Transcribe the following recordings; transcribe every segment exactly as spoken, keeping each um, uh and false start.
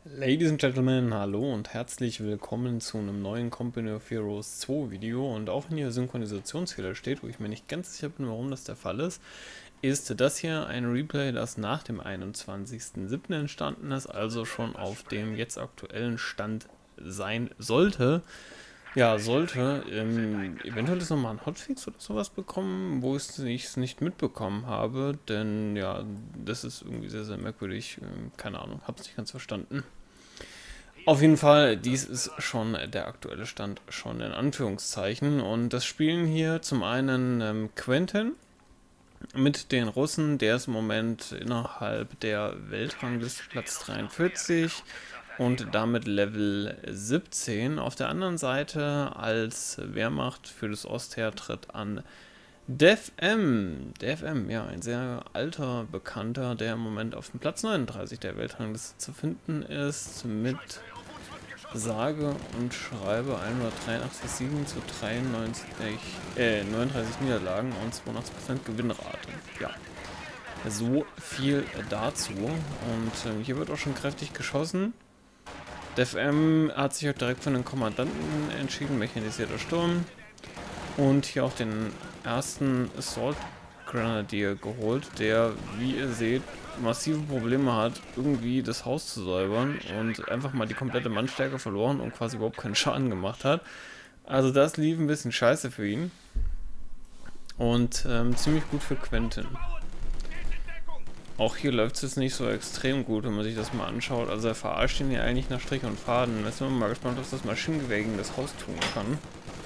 Ladies and Gentlemen, hallo und herzlich willkommen zu einem neuen Company of Heroes zwei Video. Und auch wenn hier Synchronisationsfehler steht, wo ich mir nicht ganz sicher bin, warum das der Fall ist, ist das hier ein Replay, das nach dem einundzwanzigsten siebten entstanden ist, also schon auf dem jetzt aktuellen Stand sein sollte. Ja, sollte. Ähm, eventuell ist nochmal ein Hotfix oder sowas bekommen, wo ich es nicht mitbekommen habe, denn ja, das ist irgendwie sehr, sehr merkwürdig. Ähm, keine Ahnung, hab's nicht ganz verstanden. Auf jeden Fall, dies ist schon der aktuelle Stand, schon in Anführungszeichen. Und das spielen hier zum einen ähm, Quentin mit den Russen, der ist im Moment innerhalb der Weltrangliste Platz dreiundvierzig und damit Level siebzehn. Auf der anderen Seite als Wehrmacht für das Ostheer tritt an DevM. DevM, ja, ein sehr alter Bekannter, der im Moment auf dem Platz neununddreißig der Weltrangliste zu finden ist, mit sage und schreibe hundertdreiundachtzig Siegen zu dreiundneunzig, äh, neununddreißig Niederlagen und zweiundachtzig Prozent Gewinnrate. Ja, so viel dazu. Und äh, hier wird auch schon kräftig geschossen. DevM hat sich auch direkt von den Kommandanten entschieden, mechanisierter Sturm. Und hier auch den ersten Assault Grenadier geholt, der, wie ihr seht, massive Probleme hat, irgendwie das Haus zu säubern und einfach mal die komplette Mannstärke verloren und quasi überhaupt keinen Schaden gemacht hat. Also das lief ein bisschen scheiße für ihn. Und ähm, ziemlich gut für Quentin. Auch hier läuft es jetzt nicht so extrem gut, wenn man sich das mal anschaut. Also er verarscht ihn ja eigentlich nach Strich und Faden. Jetzt sind wir mal gespannt, was das Maschinengewehr gegen das Haus tun kann.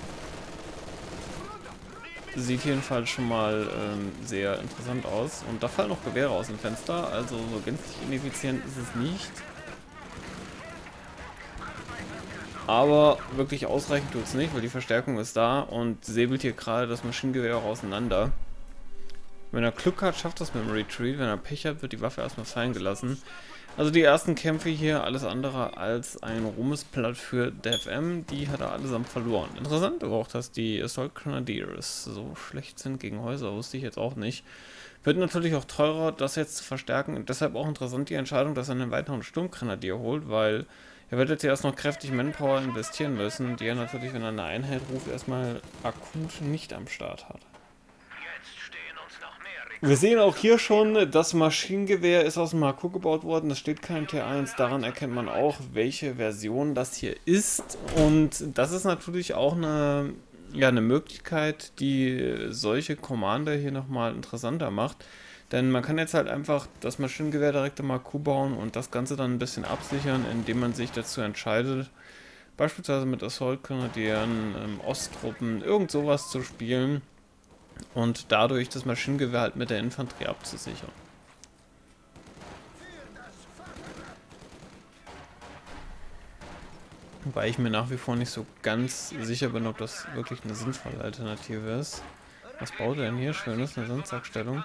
Sieht jedenfalls schon mal ähm, sehr interessant aus. Und da fallen noch Gewehre aus dem Fenster, also so gänzlich ineffizient ist es nicht. Aber wirklich ausreichend tut es nicht, weil die Verstärkung ist da und säbelt hier gerade das Maschinengewehr auch auseinander. Wenn er Glück hat, schafft das mit dem Retreat. Wenn er Pech hat, wird die Waffe erstmal fallen gelassen. Also die ersten Kämpfe hier, alles andere als ein Ruhmesblatt für DevM, die hat er allesamt verloren. Interessant aber auch, dass die Assault Grenadiers so schlecht sind gegen Häuser, wusste ich jetzt auch nicht. Wird natürlich auch teurer, das jetzt zu verstärken und deshalb auch interessant die Entscheidung, dass er einen weiteren Sturmgrenadier holt, weil er wird jetzt erst noch kräftig Manpower investieren müssen, die er natürlich, wenn er eine Einheit ruft, erstmal akut nicht am Start hat. Wir sehen auch hier schon, das Maschinengewehr ist aus dem H Q gebaut worden, das steht kein T eins, daran erkennt man auch, welche Version das hier ist. Und das ist natürlich auch eine, ja, eine Möglichkeit, die solche Commander hier nochmal interessanter macht. Denn man kann jetzt halt einfach das Maschinengewehr direkt im H Q bauen und das Ganze dann ein bisschen absichern, indem man sich dazu entscheidet, beispielsweise mit Assault-Grenadieren, ähm, Osttruppen, irgend sowas zu spielen. Und dadurch das Maschinengewehr halt mit der Infanterie abzusichern. Wobei ich mir nach wie vor nicht so ganz sicher bin, ob das wirklich eine sinnvolle Alternative ist. Was baut er denn hier? Schönes, eine Sandsackstellung.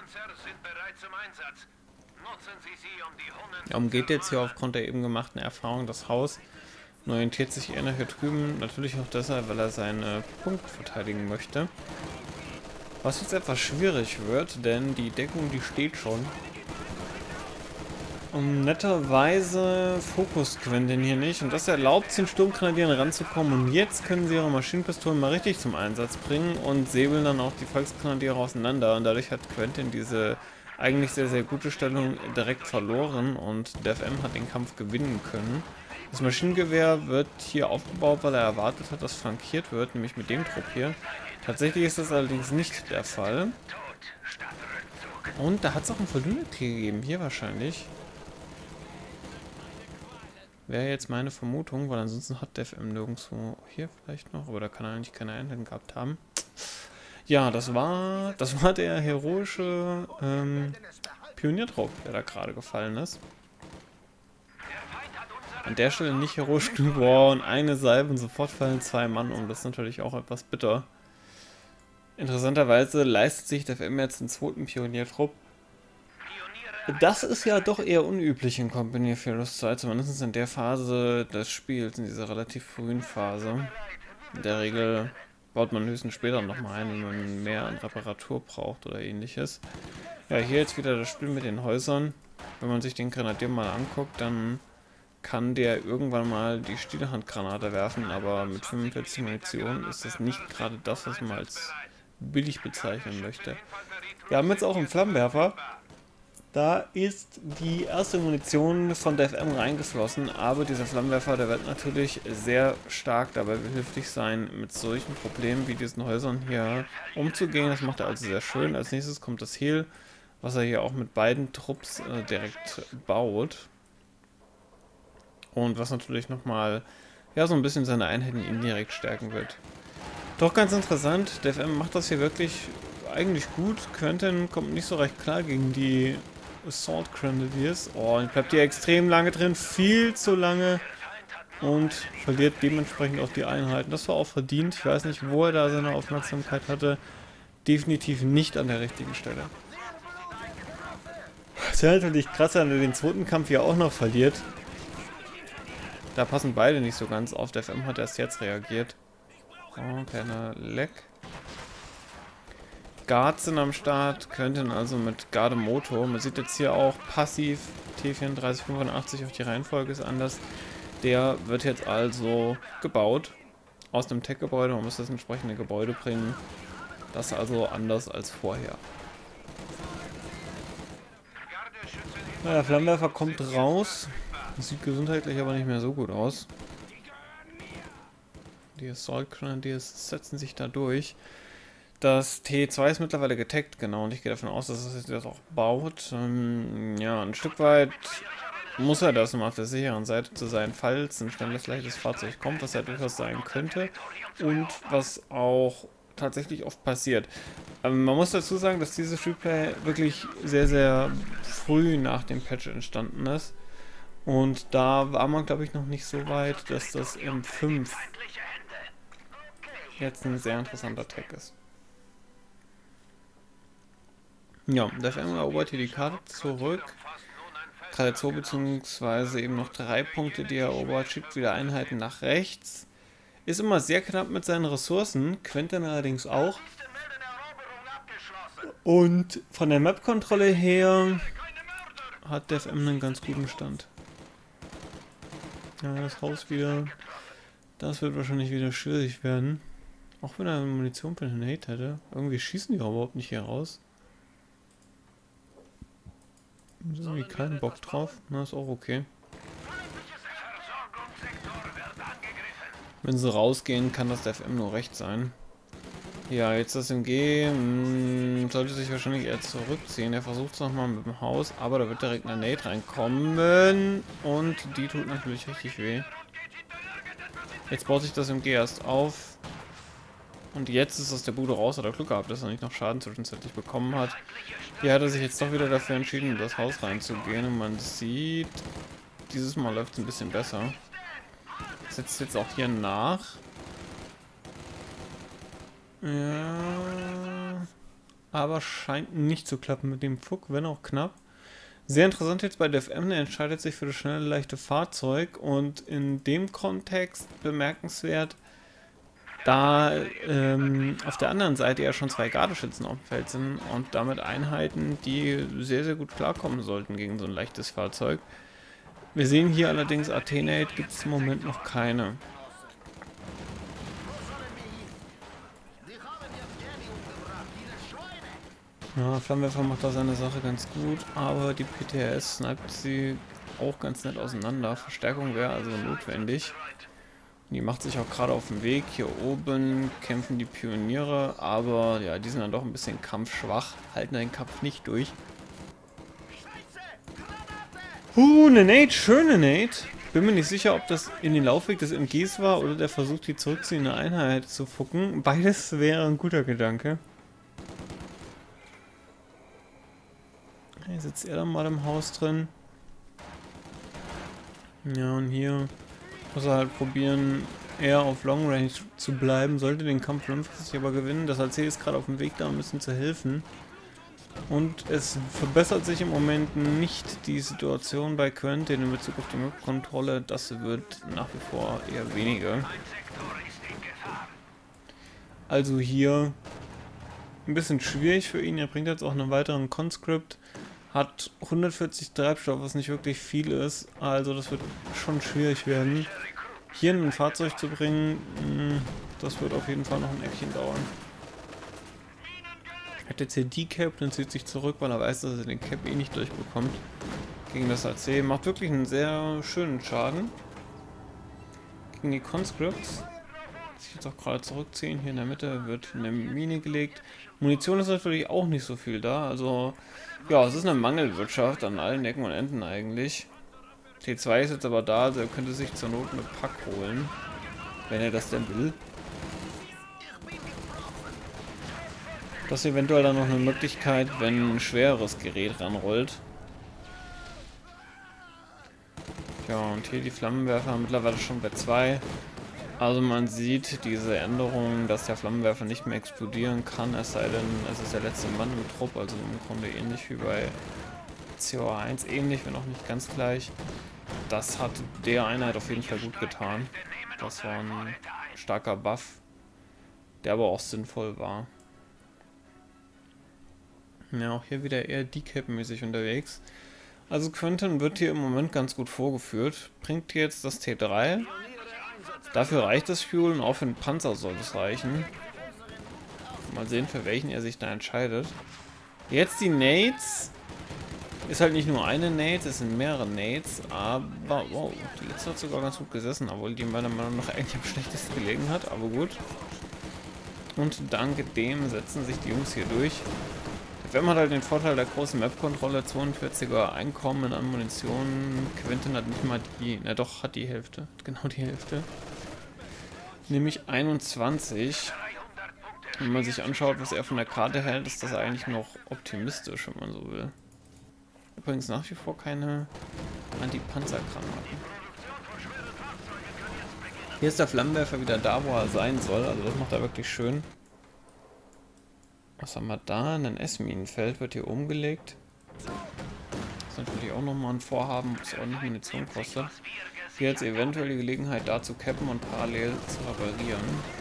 Er umgeht jetzt hier aufgrund der eben gemachten Erfahrung das Haus und orientiert sich eher nach hier drüben. Natürlich auch deshalb, weil er seine Punkte verteidigen möchte. Was jetzt etwas schwierig wird, denn die Deckung, die steht schon. Und netterweise Fokus Quentin hier nicht. Und das erlaubt es den Sturmgrenadieren ranzukommen. Und jetzt können sie ihre Maschinenpistolen mal richtig zum Einsatz bringen und säbeln dann auch die Volksgrenadiere auseinander. Und dadurch hat Quentin diese eigentlich sehr, sehr gute Stellung direkt verloren. Und DevM hat den Kampf gewinnen können. Das Maschinengewehr wird hier aufgebaut, weil er erwartet hat, dass flankiert wird, nämlich mit dem Trupp hier. Tatsächlich ist das allerdings nicht der Fall. Und da hat es auch einen Verdünnerkrieg gegeben, hier wahrscheinlich. Wäre jetzt meine Vermutung, weil ansonsten hat DevM nirgendwo hier vielleicht noch, aber da kann er eigentlich keine Einheiten gehabt haben. Ja, das war, das war der heroische ähm, Pioniertrupp, der da gerade gefallen ist. An der Stelle nicht heroisch wow, und eine Salve und sofort fallen zwei Mann um. Das ist natürlich auch etwas bitter. Interessanterweise leistet sich DevM jetzt den zweiten Pioniertrupp. Das ist ja doch eher unüblich in Company of Heroes zwei, zumindest in der Phase des Spiels, in dieser relativ frühen Phase. In der Regel baut man höchstens später nochmal ein, wenn man mehr an Reparatur braucht oder ähnliches. Ja, hier jetzt wieder das Spiel mit den Häusern. Wenn man sich den Grenadier mal anguckt, dann kann der irgendwann mal die Stillehandgranate werfen, aber mit fünfundvierzig Munition ist das nicht gerade das, was man als billig bezeichnen möchte. Wir haben jetzt auch einen Flammenwerfer. Da ist die erste Munition von der F M reingeflossen, aber dieser Flammenwerfer, der wird natürlich sehr stark dabei behilflich sein, mit solchen Problemen wie diesen Häusern hier umzugehen. Das macht er also sehr schön. Als nächstes kommt das Heal, was er hier auch mit beiden Trupps äh, direkt baut. Und was natürlich nochmal, ja, so ein bisschen seine Einheiten indirekt stärken wird. Doch ganz interessant, der F M macht das hier wirklich eigentlich gut. Quentin kommt nicht so recht klar gegen die Assault Grenadiers. Oh, und bleibt hier extrem lange drin, viel zu lange. Und verliert dementsprechend auch die Einheiten. Das war auch verdient. Ich weiß nicht, wo er da seine Aufmerksamkeit hatte. Definitiv nicht an der richtigen Stelle. Das wäre natürlich krass, wenn er den zweiten Kampf hier auch noch verliert. Da passen beide nicht so ganz auf. Der F M hat erst jetzt reagiert. Oh, kleiner Leck. Guards sind am Start, könnten also mit Gardemoto. Man sieht jetzt hier auch passiv T vierunddreißig fünfundachtzig, auch die Reihenfolge ist anders. Der wird jetzt also gebaut aus dem Tech-Gebäude. Man muss das entsprechende Gebäude bringen. Das ist also anders als vorher. Na, der Flammenwerfer kommt raus. Das sieht gesundheitlich aber nicht mehr so gut aus. Die Assault Grenadiers setzen sich da durch. Das T zwei ist mittlerweile getaggt, genau, und ich gehe davon aus, dass es das auch baut. Ähm, ja, ein Stück weit muss er das, um auf der sicheren Seite zu sein, falls ein schnelles, leichtes Fahrzeug kommt, was ja durchaus sein könnte und was auch tatsächlich oft passiert. Ähm, man muss dazu sagen, dass dieses Replay wirklich sehr, sehr früh nach dem Patch entstanden ist. Und da war man, glaube ich, noch nicht so weit, dass das M fünf jetzt ein sehr interessanter Tag ist. Ja, der F M erobert hier die Karte zurück. Karte zwei beziehungsweise eben noch drei Punkte, die er erobert, schickt wieder Einheiten nach rechts. Ist immer sehr knapp mit seinen Ressourcen, Quentin allerdings auch. Und von der Map-Kontrolle her hat der F M einen ganz guten Stand. Ja, das Haus wieder, das wird wahrscheinlich wieder schwierig werden. Auch wenn er Munition für den Nate hätte. Irgendwie schießen die überhaupt nicht hier raus. Da ist irgendwie keinen Bock drauf. Na, ist auch okay. Wenn sie rausgehen, kann das der F M nur recht sein. Ja, jetzt das M G mh, sollte sich wahrscheinlich eher zurückziehen. Er versucht es nochmal mit dem Haus, aber da wird direkt eine Nate reinkommen. Und die tut natürlich richtig weh. Jetzt baut sich das M G erst auf. Und jetzt ist aus der Bude raus, hat er Glück gehabt, dass er nicht noch Schaden zwischenzeitlich bekommen hat. Hier hat er sich jetzt doch wieder dafür entschieden, in das Haus reinzugehen. Und man sieht, dieses Mal läuft es ein bisschen besser. Setzt jetzt auch hier nach. Ja, aber scheint nicht zu klappen mit dem Fuck, wenn auch knapp. Sehr interessant jetzt bei der F M, der entscheidet sich für das schnelle, leichte Fahrzeug. Und in dem Kontext bemerkenswert, da ähm, auf der anderen Seite ja schon zwei Gardeschützen auf dem Feld sind und damit Einheiten, die sehr, sehr gut klarkommen sollten gegen so ein leichtes Fahrzeug. Wir sehen hier allerdings, Athenate gibt es im Moment noch keine. Ja, Flammenwerfer macht da seine Sache ganz gut, aber die P T S sniped sie auch ganz nett auseinander. Verstärkung wäre also notwendig. Die macht sich auch gerade auf den Weg. Hier oben kämpfen die Pioniere, aber ja, die sind dann doch ein bisschen kampfschwach, halten den Kampf nicht durch. Uh, eine Nate, schöne Nate. Bin mir nicht sicher, ob das in den Laufweg des M Gs war oder der Versuch, die zurückziehende Einheit zu fucken. Beides wäre ein guter Gedanke. Hier sitzt er dann mal im Haus drin. Ja, und hier muss er halt probieren, eher auf Long Range zu bleiben. Sollte den Kampf langfristig aber gewinnen. Das A C ist gerade auf dem Weg, da ein bisschen zu helfen. Und es verbessert sich im Moment nicht die Situation bei Quentin in Bezug auf die Map-Kontrolle. Das wird nach wie vor eher weniger. Also hier ein bisschen schwierig für ihn. Er bringt jetzt auch einen weiteren Conscript. Hat hundertvierzig Treibstoff, was nicht wirklich viel ist. Also das wird schon schwierig werden. Hier ein Fahrzeug zu bringen, das wird auf jeden Fall noch ein Eckchen dauern. Hat jetzt hier die Cap, dann zieht sich zurück, weil er weiß, dass er den Cap eh nicht durchbekommt. Gegen das A C. Macht wirklich einen sehr schönen Schaden. Gegen die Conscripts. Sich jetzt auch gerade zurückziehen. Hier in der Mitte wird eine Mine gelegt. Munition ist natürlich auch nicht so viel da. Also, ja, es ist eine Mangelwirtschaft an allen Ecken und Enden eigentlich. T zwei ist jetzt aber da, also er könnte sich zur Not eine Pack holen. Wenn er das denn will. Das ist eventuell dann noch eine Möglichkeit, wenn ein schwereres Gerät ranrollt. Ja, und hier die Flammenwerfer mittlerweile schon bei zwei. Also man sieht diese Änderung, dass der Flammenwerfer nicht mehr explodieren kann, es sei denn, es ist der letzte Mann im Trupp, also im Grunde ähnlich wie bei C O eins, ähnlich, wenn auch nicht ganz gleich. Das hat der Einheit auf jeden Fall gut getan. Das war ein starker Buff, der aber auch sinnvoll war. Ja, auch hier wieder eher Decap-mäßig unterwegs. Also Quentin wird hier im Moment ganz gut vorgeführt. Bringt jetzt das T drei. Dafür reicht das Fuel und auch für den Panzer soll es reichen. Mal sehen, für welchen er sich da entscheidet. Jetzt die Nades. Ist halt nicht nur eine Nade, es sind mehrere Nades, aber wow, die letzte hat sogar ganz gut gesessen, obwohl die meiner Meinung nach eigentlich am schlechtesten gelegen hat, aber gut. Und dank dem setzen sich die Jungs hier durch. Der F M hat halt den Vorteil der großen Map-Kontrolle, zweiundvierziger Einkommen an Munition. Quentin hat nicht mal die, na doch, hat die Hälfte, genau die Hälfte. Nämlich einundzwanzig. Wenn man sich anschaut, was er von der Karte hält, ist das eigentlich noch optimistisch, wenn man so will. Übrigens nach wie vor keine Anti-Panzer-Granaten. Hier ist der Flammenwerfer wieder da, wo er sein soll. Also das macht er wirklich schön. Was haben wir da? Ein S-Minenfeld wird hier umgelegt. Das ist natürlich auch nochmal ein Vorhaben, was ordentlich Munition kostet. Hier jetzt eventuell die Gelegenheit da zu cappen und parallel zu reparieren.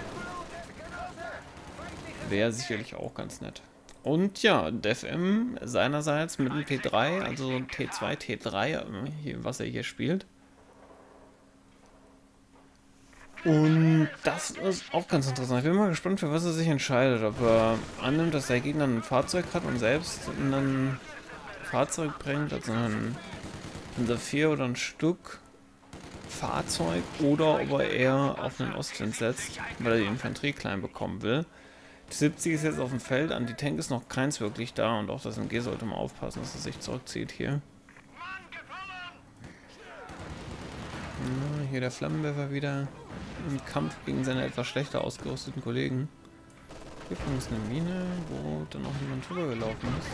Wäre sicherlich auch ganz nett. Und ja, DefM seinerseits mit dem T drei, also T zwei, T drei, hier, was er hier spielt. Und das ist auch ganz interessant. Ich bin mal gespannt, für was er sich entscheidet. Ob er annimmt, dass der Gegner ein Fahrzeug hat und selbst ein Fahrzeug bringt, also ein, ein Saphir oder ein Stück Fahrzeug, oder ob er eher auf einen Ostwind setzt, weil er die Infanterie klein bekommen will. Die siebzig ist jetzt auf dem Feld, Anti-Tank ist noch keins wirklich da und auch das M G sollte mal aufpassen, dass er sich zurückzieht hier. Ja, hier der Flammenwerfer wieder im Kampf gegen seine etwas schlechter ausgerüsteten Kollegen. Hier übrigens eine Mine, wo dann noch jemand drüber gelaufen ist.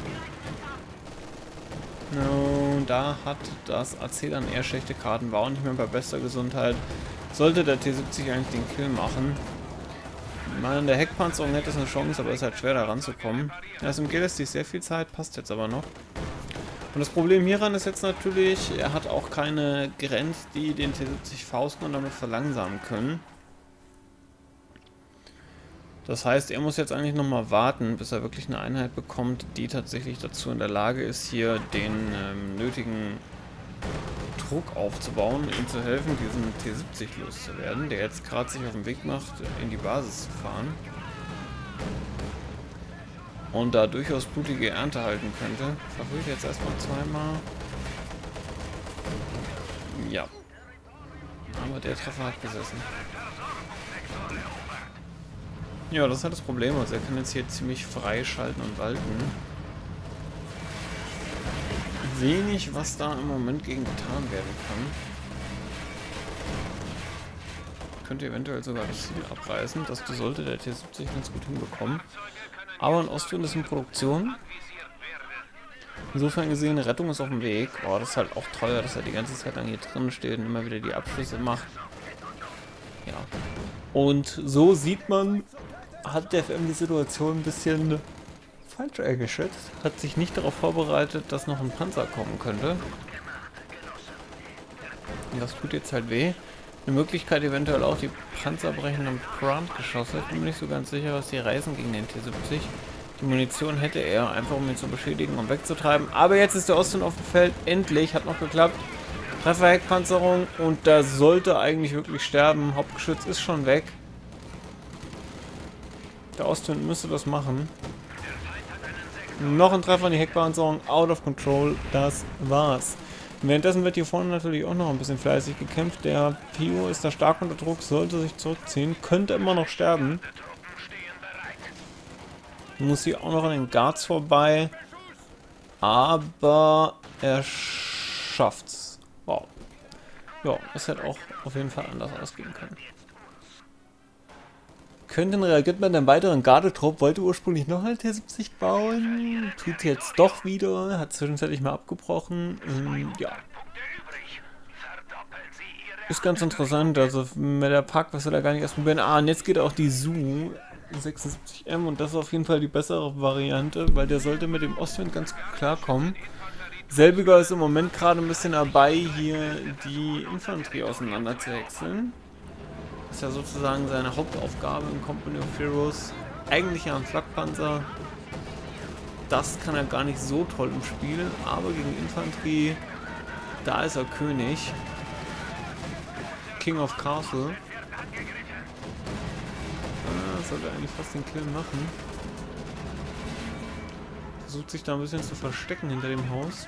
No, da hat das A C dann eher schlechte Karten, war auch nicht mehr bei bester Gesundheit. Sollte der T siebzig eigentlich den Kill machen. Ich meine, in der Heckpanzerung hätte es eine Chance, aber es ist halt schwer da ranzukommen. Ja, das M G lässt sich sehr viel Zeit, passt jetzt aber noch. Und das Problem hieran ist jetzt natürlich, er hat auch keine Grenze, die den T siebzig fausten und damit verlangsamen können. Das heißt, er muss jetzt eigentlich nochmal warten, bis er wirklich eine Einheit bekommt, die tatsächlich dazu in der Lage ist, hier den ähm, nötigen Druck aufzubauen, ihm zu helfen, diesen T siebzig loszuwerden, der jetzt gerade sich auf den Weg macht, in die Basis zu fahren. Und da durchaus blutige Ernte halten könnte. Verrührt jetzt erstmal zweimal. Ja. Aber der Treffer hat gesessen. Ja, das ist halt das Problem. Also er kann jetzt hier ziemlich frei schalten und walten. Wenig, was da im Moment gegen getan werden kann. Könnte eventuell sogar das Ziel abreißen. Das sollte der T siebzig ganz gut hinbekommen. Aber ein Ostwind ist in Produktion. Insofern gesehen, eine Rettung ist auf dem Weg. Oh, das ist halt auch teuer, dass er die ganze Zeit lang hier drin steht und immer wieder die Abschlüsse macht. Ja. Und so sieht man, hat der F M die Situation ein bisschen falsch eingeschätzt. Hat sich nicht darauf vorbereitet, dass noch ein Panzer kommen könnte. Das tut jetzt halt weh. Eine Möglichkeit eventuell auch die Panzer brechen am Brandgeschosse. Ich bin mir nicht so ganz sicher, was die reißen gegen den T siebzig. Die Munition hätte er, einfach um ihn zu beschädigen und wegzutreiben. Aber jetzt ist der Ostwind auf dem Feld. Endlich, hat noch geklappt. Trefferheckpanzerung und da sollte eigentlich wirklich sterben. Hauptgeschütz ist schon weg. Der Ostwind müsste das machen. Noch ein Treffer in die Heckpanzerung. Out of control. Das war's. Währenddessen wird hier vorne natürlich auch noch ein bisschen fleißig gekämpft. Der Pio ist da stark unter Druck, sollte sich zurückziehen. Könnte immer noch sterben. Muss hier auch noch an den Guards vorbei. Aber er schafft's. Wow. Ja, das hätte auch auf jeden Fall anders ausgehen können. Könnten reagiert man einen weiteren Gardetrupp, wollte ursprünglich noch ein T siebzig bauen, tut jetzt doch wieder, hat zwischenzeitlich mal abgebrochen. Ähm, ja. Ist ganz interessant, also mit der Pack, was wir da gar nicht erst probieren. Ah, und jetzt geht auch die S U sechsundsiebzig M und das ist auf jeden Fall die bessere Variante, weil der sollte mit dem Ostwind ganz gut klarkommen. Selbiger ist im Moment gerade ein bisschen dabei, hier die Infanterie auseinander zu wechseln. Das ist ja sozusagen seine Hauptaufgabe in Company of Heroes. Eigentlich ja ein Flakpanzer. Das kann er gar nicht so toll im Spiel, aber gegen Infanterie, da ist er König. King of Castle. Ah, sollte eigentlich fast den Kill machen. Versucht sich da ein bisschen zu verstecken hinter dem Haus.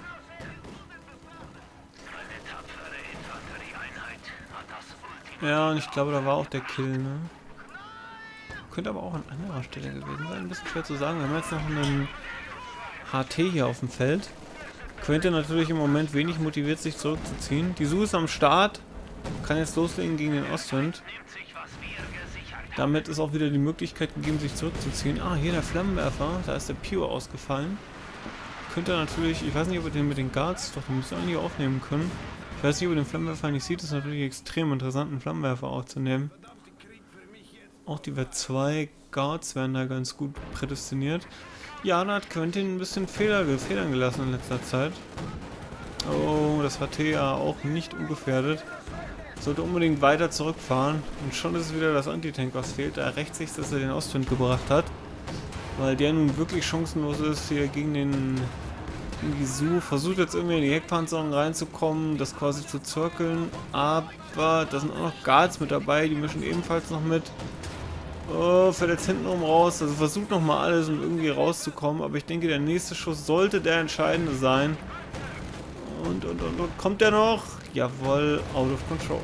Ja, und ich glaube, da war auch der Kill, ne? Könnte aber auch an anderer Stelle gewesen sein. Ein bisschen schwer zu sagen. Wir haben jetzt noch einen H T hier auf dem Feld. Könnte natürlich im Moment wenig motiviert, sich zurückzuziehen. Die S U ist am Start. Kann jetzt loslegen gegen den Ostwind. Damit ist auch wieder die Möglichkeit gegeben, sich zurückzuziehen. Ah, hier der Flammenwerfer. Da ist der Pio ausgefallen. Könnte natürlich, ich weiß nicht, ob wir den mit den Guards, doch den müsste eigentlich aufnehmen können. Ich weiß nicht, ob ihr den Flammenwerfer nicht sieht, ist natürlich extrem interessant, einen Flammenwerfer aufzunehmen. Auch die W zwei Guards werden da ganz gut prädestiniert. Ja, da hat Quentin ein bisschen Fehler, Federn gelassen in letzter Zeit. Oh, das H T ja auch nicht ungefährdet. Sollte unbedingt weiter zurückfahren. Und schon ist es wieder das Antitank, was fehlt. Da rächt sich, dass er den Ostwind gebracht hat. Weil der nun wirklich chancenlos ist hier gegen den... Die S U versucht jetzt irgendwie in die Heckpanzerung reinzukommen, das quasi zu zirkeln, aber da sind auch noch Guards mit dabei, die mischen ebenfalls noch mit. Oh, fällt jetzt hintenrum raus, also versucht nochmal alles, um irgendwie rauszukommen, aber ich denke, der nächste Schuss sollte der entscheidende sein. Und, und, und, und, kommt der noch? Jawohl, out of control.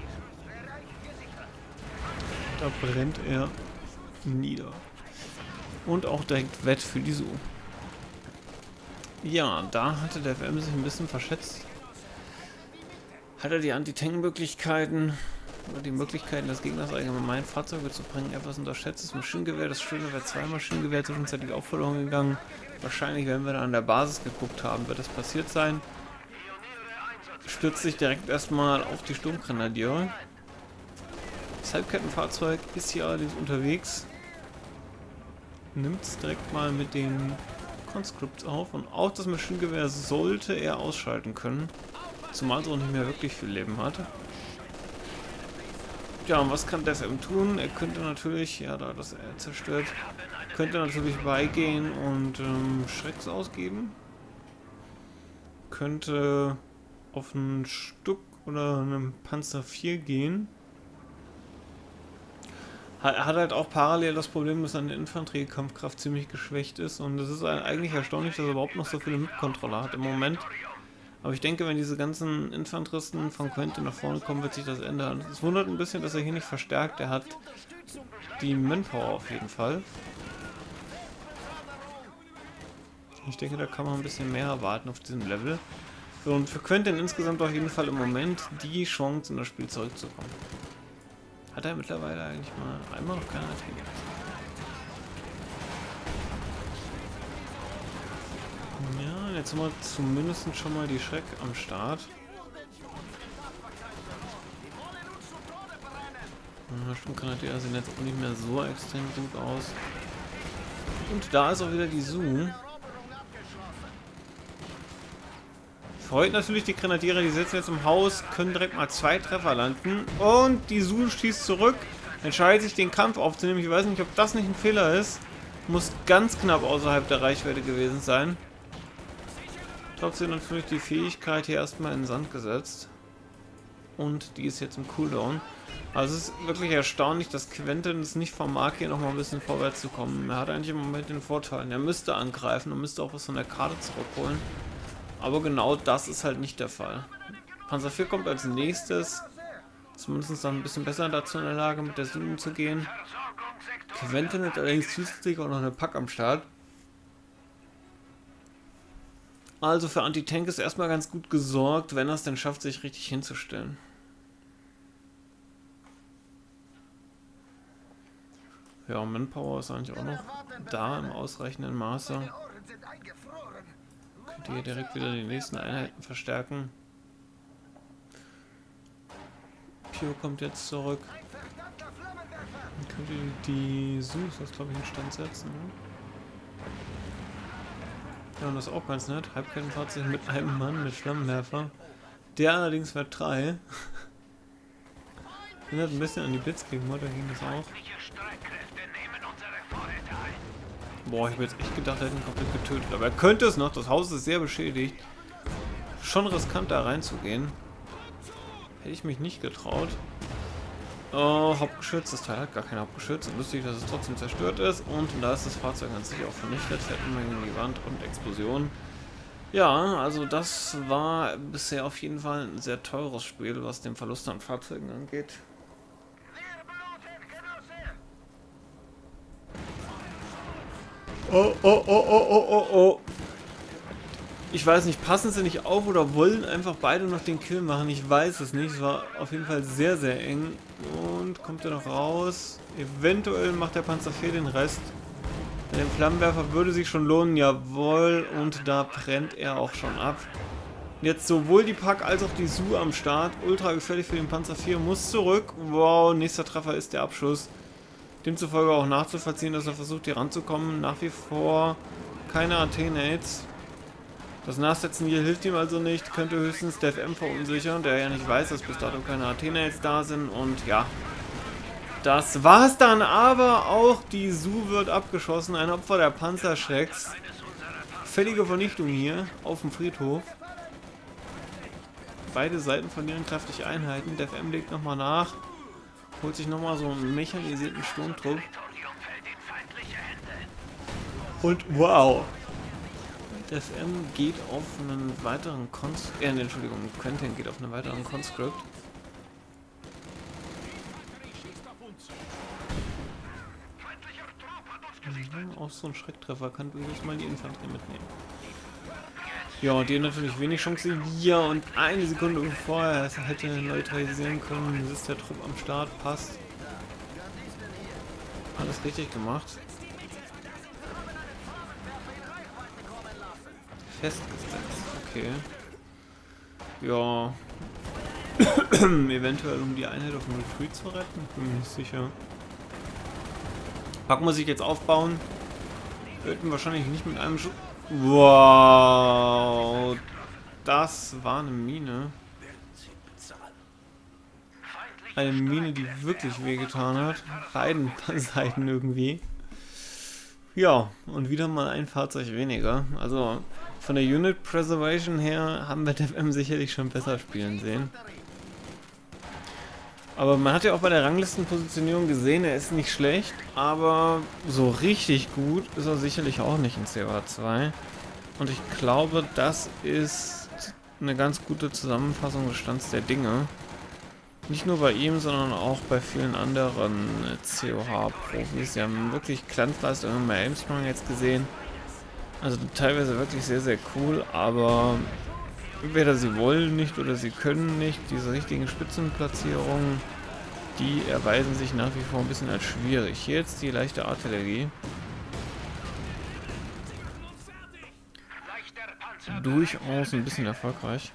Da brennt er nieder. Und auch direkt wett für die S U. Ja, da hatte der F M sich ein bisschen verschätzt. Hat er die Anti-Tank-Möglichkeiten oder die Möglichkeiten des Gegners allgemein Fahrzeuge zu bringen etwas unterschätzt? Das Maschinengewehr, das schöne W zwei Maschinengewehr, zwischenzeitlich auch verloren gegangen. Wahrscheinlich, wenn wir da an der Basis geguckt haben, wird das passiert sein. Stürzt sich direkt erstmal auf die Sturmgrenadiere. Das Halbkettenfahrzeug ist hier allerdings unterwegs. Nimmt es direkt mal mit den Conscripts auf und auch das Maschinengewehr sollte er ausschalten können, zumal es auch nicht mehr wirklich viel Leben hat. Ja, und was kann der F M tun? Er könnte natürlich, ja, da das er zerstört, könnte natürlich beigehen und ähm, Schrecks ausgeben. Könnte auf ein Stück oder einem Panzer vier gehen. Er hat halt auch parallel das Problem, dass seine Infanteriekampfkraft ziemlich geschwächt ist und es ist eigentlich erstaunlich, dass er überhaupt noch so viele Mitcontroller hat im Moment. Aber ich denke, wenn diese ganzen Infanteristen von Quentin nach vorne kommen, wird sich das ändern. Es wundert ein bisschen, dass er hier nicht verstärkt. Er hat die Manpower auf jeden Fall. Ich denke, da kann man ein bisschen mehr erwarten auf diesem Level. So, und für Quentin insgesamt auf jeden Fall im Moment die Chance, in das Spiel zurückzukommen. Hat er mittlerweile eigentlich mal einmal noch keine Attacke? Ja, jetzt haben wir zumindest schon mal die Schreck am Start. Ja, Sturmgrenadier sehen jetzt auch nicht mehr so extrem gut aus. Und da ist auch wieder die S U. Freut natürlich die Grenadiere, die sitzen jetzt im Haus, können direkt mal zwei Treffer landen. Und die S U schießt zurück, entscheidet sich den Kampf aufzunehmen. Ich weiß nicht, ob das nicht ein Fehler ist. Muss ganz knapp außerhalb der Reichweite gewesen sein. Trotzdem natürlich die Fähigkeit hier erstmal in den Sand gesetzt. Und die ist jetzt im Cooldown. Also es ist wirklich erstaunlich, dass Quentin es nicht vermag, hier nochmal ein bisschen vorwärts zu kommen. Er hat eigentlich im Moment den Vorteil. Er müsste angreifen und müsste auch was von der Karte zurückholen. Aber genau das ist halt nicht der Fall. Panzer vier kommt als nächstes. Zumindest dann ein bisschen besser dazu in der Lage, mit der Su umzugehen. Quentin hat allerdings zusätzlich auch noch eine Pack am Start. Also für Anti-Tank ist erstmal ganz gut gesorgt, wenn er es denn schafft, sich richtig hinzustellen. Ja, Manpower ist eigentlich auch noch da im ausreichenden Maße. Könnt ihr direkt wieder die nächsten Einheiten verstärken. Pio kommt jetzt zurück. Dann könnt ihr die Su, das glaube ich, in Stand setzen. Ne? Ja, und das ist auch ganz nett. Halbkettenfahrzeug mit einem Mann mit Flammenwerfer. Der allerdings wird drei. Erinnert ein bisschen an die Blitzkrieg-Mod, da ging das auch. Boah, ich habe jetzt echt gedacht, er hätte ihn komplett getötet. Aber er könnte es noch, das Haus ist sehr beschädigt. Schon riskant da reinzugehen. Hätte ich mich nicht getraut. Oh, Hauptgeschütz, das Teil hat gar kein Hauptgeschütz. Lustig, dass es trotzdem zerstört ist. Und da ist das Fahrzeug an sich auch vernichtet. Fährt immer gegen die Wand und Explosion. Ja, also das war bisher auf jeden Fall ein sehr teures Spiel, was den Verlust an Fahrzeugen angeht. Oh, oh, oh, oh, oh, oh, oh. Ich weiß nicht, passen sie nicht auf oder wollen einfach beide noch den Kill machen? Ich weiß es nicht. Es war auf jeden Fall sehr, sehr eng. Und kommt er noch raus? Eventuell macht der Panzer vier den Rest. Mit dem Flammenwerfer würde sich schon lohnen. Jawohl. Und da brennt er auch schon ab. Jetzt sowohl die Pack als auch die Su am Start. Ultra gefährlich für den Panzer vier. Muss zurück. Wow, nächster Treffer ist der Abschuss. Demzufolge auch nachzuvollziehen, dass er versucht, hier ranzukommen. Nach wie vor keine A T-Nades. Das Nachsetzen hier hilft ihm also nicht. Könnte höchstens der F M verunsichern, der ja nicht weiß, dass bis dato keine A T-Nades da sind. Und ja, das war's dann. Aber auch die Su wird abgeschossen. Ein Opfer der Panzerschrecks. Völlige Vernichtung hier auf dem Friedhof. Beide Seiten verlieren kräftig Einheiten. Der F M legt nochmal nach. Holt sich nochmal so einen mechanisierten Sturmtrupp. Und wow! Der F M geht auf einen weiteren Conscript. Äh, Entschuldigung, Quentin geht auf einen weiteren Conscript. Mhm, auch so ein Schrecktreffer kann durchaus mal die Infanterie mitnehmen. Ja, die haben natürlich wenig Chance hier und eine Sekunde vorher es hätte neutralisieren können. Jetzt ist der Trupp am Start, passt. Alles richtig gemacht. Festgesetzt, okay. Ja. Eventuell um die Einheit auf dem Retreat zu retten, bin mir nicht sicher. Pack muss ich jetzt aufbauen. Töten wahrscheinlich nicht mit einem Schuss. Wow, das war eine Mine. Eine Mine, die wirklich wehgetan hat. Beiden Seiten irgendwie. Ja, und wieder mal ein Fahrzeug weniger. Also von der Unit Preservation her haben wir F M sicherlich schon besser spielen sehen. Aber man hat ja auch bei der Ranglistenpositionierung gesehen, er ist nicht schlecht, aber so richtig gut ist er sicherlich auch nicht in C O A zwei. Und ich glaube, das ist eine ganz gute Zusammenfassung des Stands der Dinge. Nicht nur bei ihm, sondern auch bei vielen anderen C O H-Profis. Sie haben wirklich Glanzleistungen bei Aimsprung jetzt gesehen. Also teilweise wirklich sehr, sehr cool, aber entweder sie wollen nicht oder sie können nicht. Diese richtigen Spitzenplatzierungen, die erweisen sich nach wie vor ein bisschen als schwierig. Hier jetzt die leichte Artillerie. Durchaus ein bisschen erfolgreich.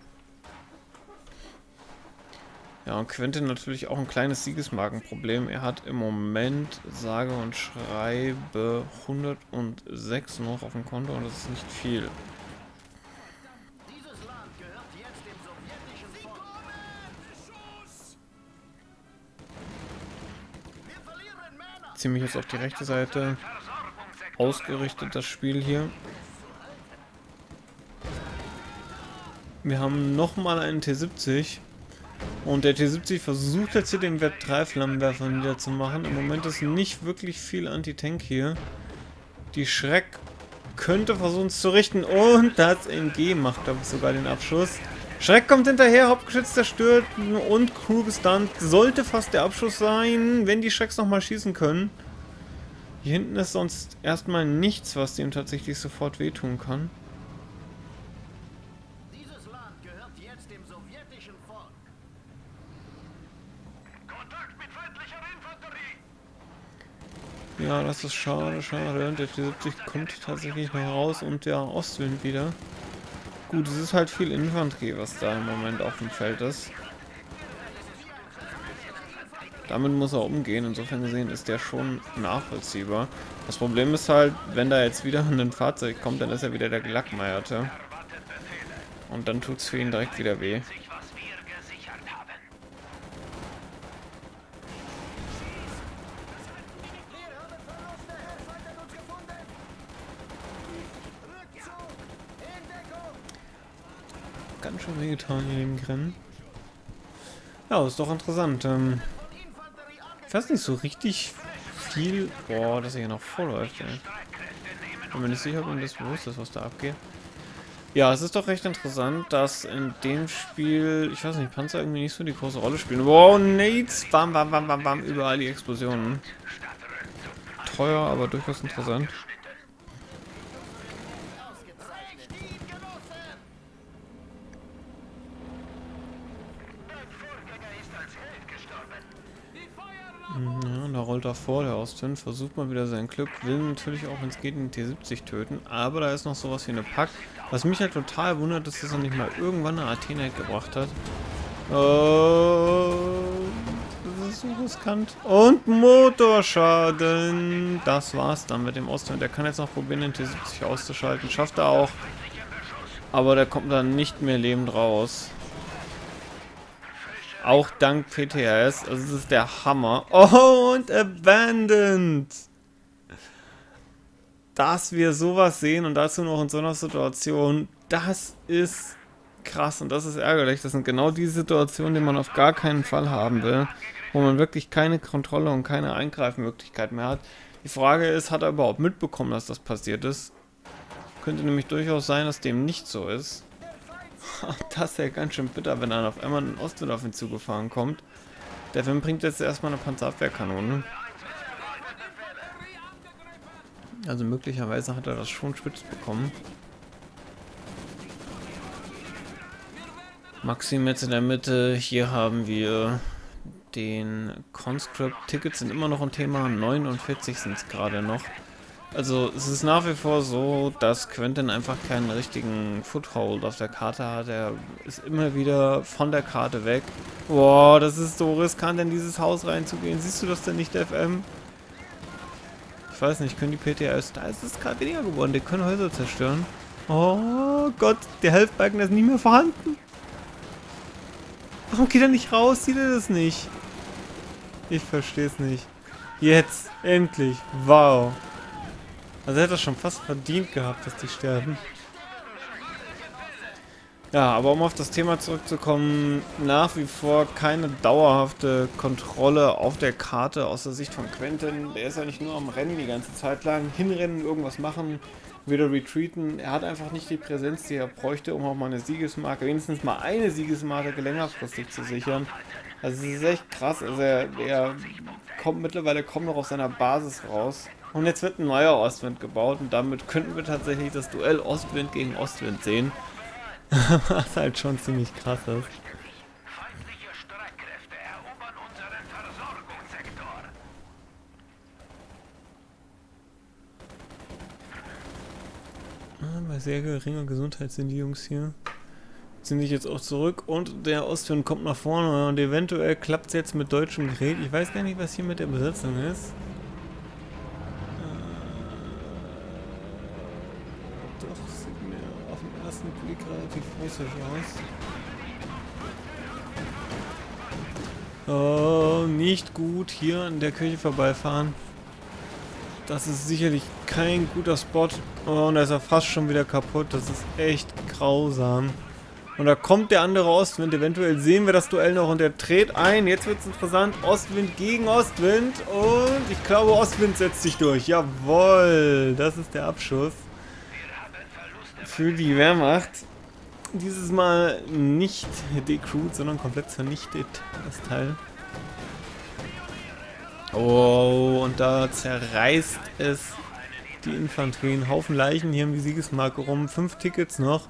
Ja, und Quentin natürlich auch ein kleines Siegesmarkenproblem. Er hat im Moment, sage und schreibe, hundertsechs noch auf dem Konto und das ist nicht viel. Ziehe mich jetzt auf die rechte Seite. ausgerichtet, das Spiel hier. Wir haben nochmal einen T siebzig. Und der T siebzig versucht jetzt hier den Web drei Flammenwerfer niederzumachen. Im Moment ist nicht wirklich viel Anti-Tank hier. Die Schreck könnte versuchen es zu richten. Und das M G macht, glaube ich, sogar den Abschuss. Schreck kommt hinterher, Hauptgeschütz zerstört und Crew gestunt. Sollte fast der Abschuss sein, wenn die Schrecks nochmal schießen können. Hier hinten ist sonst erstmal nichts, was dem tatsächlich sofort wehtun kann. Dieses Land gehört jetzt dem sowjetischen Volk. Kontakt mit feindlicher Infanterie. Ja, das ist schade, schade. Der T siebzig kommt tatsächlich noch raus und der Ostwind wieder. Gut, es ist halt viel Infanterie, was da im Moment auf dem Feld ist. Damit muss er umgehen, insofern gesehen ist der schon nachvollziehbar. Das Problem ist halt, wenn da jetzt wieder ein Fahrzeug kommt, dann ist er wieder der Gelackmeierte. Und dann tut es für ihn direkt wieder weh. Ganz schön wehgetan hier im Rennen. Ja, ist doch interessant. Ähm, ich weiß nicht so richtig viel. Boah, dass er hier noch vorläuft, ey. Bin mir nicht sicher, ob ihm das bewusst ist, was da abgeht. Ja, es ist doch recht interessant, dass in dem Spiel, ich weiß nicht, Panzer irgendwie nicht so die große Rolle spielen. Wow, Nades! Bam, bam, bam, bam, bam, überall die Explosionen. Teuer, aber durchaus interessant. Ja, da rollt er vor, der Ostwind, versucht mal wieder sein Glück, will natürlich auch, wenn es geht, den T siebzig töten, aber da ist noch sowas wie eine Pack. Was mich halt total wundert, ist, dass er nicht mal irgendwann eine Athena gebracht hat. Oh, das ist so riskant. Und Motorschaden. Das war's dann mit dem Ostwind. Der kann jetzt noch probieren, den T siebzig auszuschalten. Schafft er auch. Aber der kommt dann nicht mehr lebend raus. Auch dank P T R S. Also das ist der Hammer. Oh, und Abandoned. Dass wir sowas sehen und dazu noch in so einer Situation, das ist krass und das ist ärgerlich. Das sind genau die Situationen, die man auf gar keinen Fall haben will. Wo man wirklich keine Kontrolle und keine Eingreifmöglichkeit mehr hat. Die Frage ist, hat er überhaupt mitbekommen, dass das passiert ist? Könnte nämlich durchaus sein, dass dem nicht so ist. Das ist ja ganz schön bitter, wenn dann auf einmal ein Ostwind auf ihn zugefahren kommt. Der Film bringt jetzt erstmal eine Panzerabwehrkanone. Also möglicherweise hat er das schon spitz bekommen. Maxim jetzt in der Mitte. Hier haben wir den Conscript. Tickets sind immer noch ein Thema. neunundvierzig sind es gerade noch. Also es ist nach wie vor so, dass Quentin einfach keinen richtigen Foothold auf der Karte hat. Er ist immer wieder von der Karte weg. Boah, das ist so riskant, in dieses Haus reinzugehen. Siehst du das denn nicht, F M? Ich weiß nicht, können die P T R S... Da ist es gerade weniger geworden. Die können Häuser zerstören. Oh Gott, der Health-Balken ist nicht mehr vorhanden. Warum geht er nicht raus? Sieht er das nicht? Ich verstehe es nicht. Jetzt, endlich. Wow. Also er hat das schon fast verdient gehabt, dass die sterben. Ja, aber um auf das Thema zurückzukommen, nach wie vor keine dauerhafte Kontrolle auf der Karte aus der Sicht von Quentin. Der ist ja nicht nur am Rennen die ganze Zeit lang, hinrennen, irgendwas machen, wieder retreaten. Er hat einfach nicht die Präsenz, die er bräuchte, um auch mal eine Siegesmarke, wenigstens mal eine Siegesmarke längerfristig zu sichern. Also es ist echt krass, also er, er kommt mittlerweile kaum noch aus seiner Basis raus. Und jetzt wird ein neuer Ostwind gebaut und damit könnten wir tatsächlich das Duell Ostwind gegen Ostwind sehen. Was halt schon ziemlich krass ist. Feindliche Streitkräfte erobern unseren Versorgungssektor. Ah, bei sehr geringer Gesundheit sind die Jungs hier. Ziehen sich jetzt auch zurück und der Ostwind kommt nach vorne und eventuell klappt es jetzt mit deutschem Gerät. Ich weiß gar nicht, was hier mit der Besetzung ist. Blick relativ russisch aus. Oh, nicht gut hier an der Kirche vorbeifahren. Das ist sicherlich kein guter Spot. Oh, und da ist er fast schon wieder kaputt. Das ist echt grausam. Und da kommt der andere Ostwind. Eventuell sehen wir das Duell noch und er dreht ein. Jetzt wird es interessant. Ostwind gegen Ostwind. Und ich glaube, Ostwind setzt sich durch. Jawohl. Das ist der Abschuss für die Wehrmacht. Dieses Mal nicht decrewed, sondern komplett vernichtet, das Teil. Oh, und da zerreißt es die Infanterie. Ein Haufen Leichen hier um die Siegesmarke rum. Fünf Tickets noch.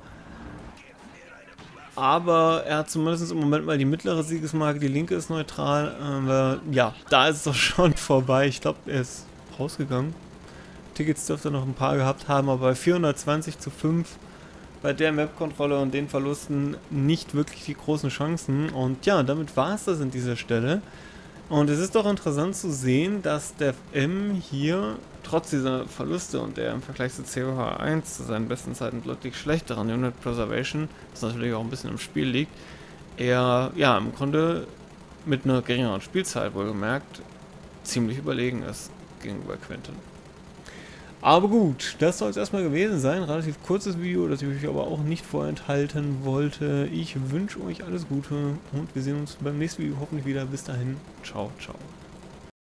Aber er hat zumindest im Moment mal die mittlere Siegesmarke. Die linke ist neutral. Aber ja, da ist es doch schon vorbei. Ich glaube, er ist rausgegangen. Tickets dürfte er noch ein paar gehabt haben, aber bei vierhundertzwanzig zu fünf bei der Map-Kontrolle und den Verlusten nicht wirklich die großen Chancen. Und ja, damit war es das an dieser Stelle. Und es ist doch interessant zu sehen, dass der M hier trotz dieser Verluste und der im Vergleich zu C O H eins zu seinen besten Zeiten deutlich schlechteren Unit Preservation, das natürlich auch ein bisschen im Spiel liegt, er ja im Grunde mit einer geringeren Spielzeit wohlgemerkt ziemlich überlegen ist gegenüber Quinten. Aber gut, das soll es erstmal gewesen sein. Relativ kurzes Video, das ich euch aber auch nicht vorenthalten wollte. Ich wünsche euch alles Gute und wir sehen uns beim nächsten Video hoffentlich wieder. Bis dahin, ciao, ciao.